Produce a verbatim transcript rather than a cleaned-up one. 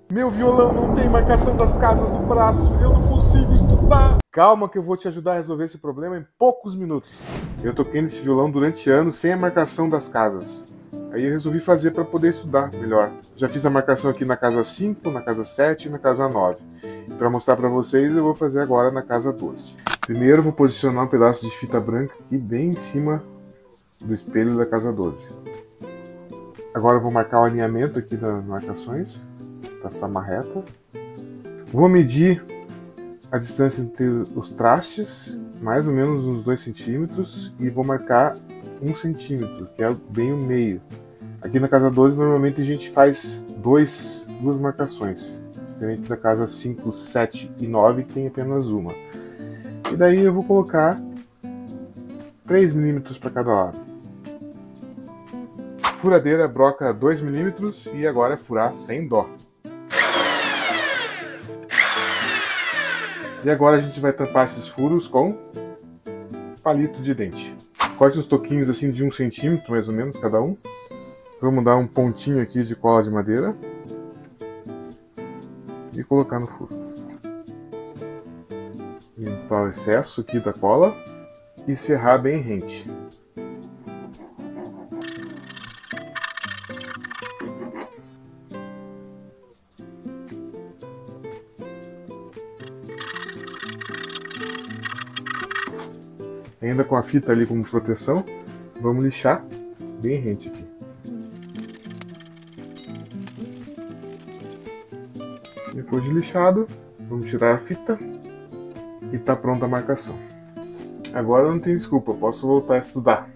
Meu violão não tem marcação das casas no braço, eu não consigo estudar. Calma que eu vou te ajudar a resolver esse problema em poucos minutos. Eu toquei nesse violão durante anos sem a marcação das casas. Aí eu resolvi fazer para poder estudar melhor. Já fiz a marcação aqui na casa cinco, na casa sete e na casa nove. Para mostrar para vocês, eu vou fazer agora na casa doze. Primeiro eu vou posicionar um pedaço de fita branca aqui bem em cima do espelho da casa doze. Agora eu vou marcar o alinhamento aqui das marcações. Traçar uma reta. Vou medir a distância entre os trastes, mais ou menos uns dois centímetros, e vou marcar um centímetro, que é bem o meio. Aqui na casa doze normalmente a gente faz dois, duas marcações, diferente da casa cinco, sete e nove que tem apenas uma. E daí eu vou colocar três milímetros para cada lado. Furadeira broca dois milímetros e agora é furar sem dó. E agora a gente vai tampar esses furos com palito de dente. Corte uns toquinhos assim de um centímetro, mais ou menos, cada um. Vamos dar um pontinho aqui de cola de madeira. E colocar no furo. Limpar o excesso aqui da cola. E serrar bem rente. Ainda com a fita ali como proteção, vamos lixar bem rente aqui. Depois de lixado, vamos tirar a fita e tá pronta a marcação. Agora não tem desculpa, posso voltar a estudar.